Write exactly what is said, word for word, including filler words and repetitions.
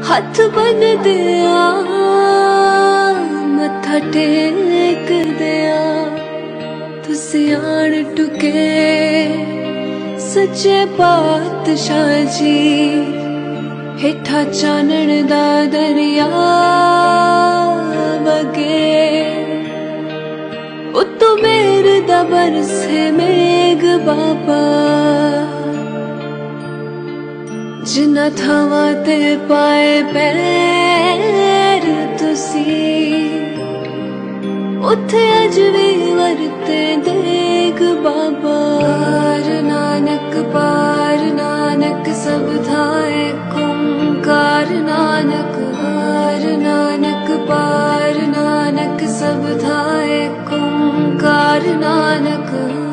हथ बन दिया मत्था टेक दिया तुसी आन टुके सच्चे पातशाह जी हेठा चानण दा दरिया वगे उत्तों मेर दा बरसे मेघ बाबा जिन्ना थावां ते पाए पैर तुसी उत्थे अज भी वरते देग बाबा। पार नानक पार नानक सब थाए कुंकार नानक पार नानक पार नानक सब थाए कुंकार नानक।